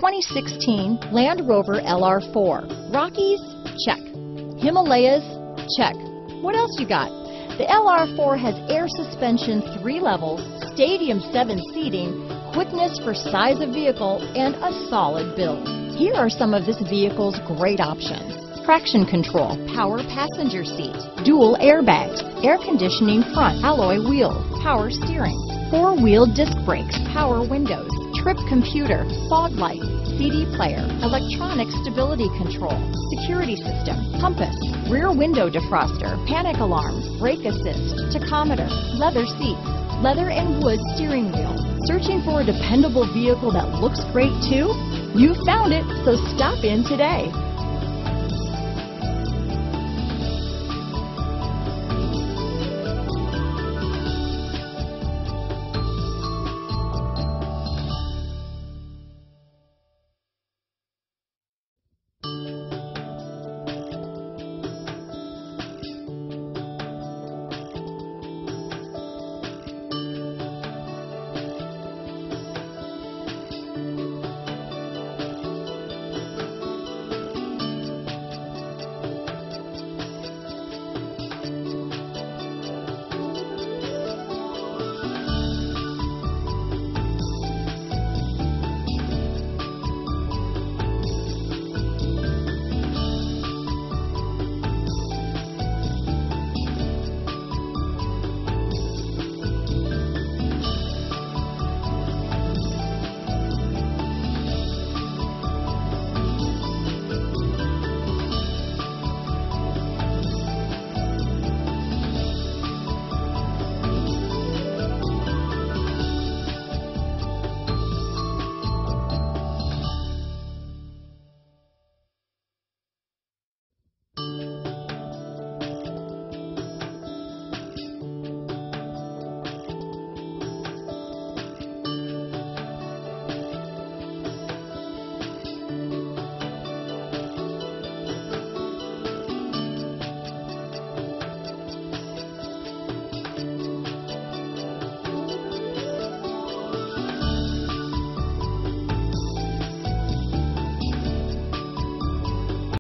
2016 Land Rover LR4. Rockies? Check. Himalayas? Check. What else you got? The LR4 has air suspension 3 levels, Stadium 7 seating, quickness for size of vehicle, and a solid build. Here are some of this vehicle's great options: traction control, power passenger seat, dual airbags, air conditioning front, alloy wheels, power steering, 4-wheel disc brakes, power windows, trip computer, fog lights, CD player, electronic stability control, security system, compass, rear window defroster, panic alarm, brake assist, tachometer, leather seats, leather and wood steering wheel. Searching for a dependable vehicle that looks great too? You found it, so stop in today.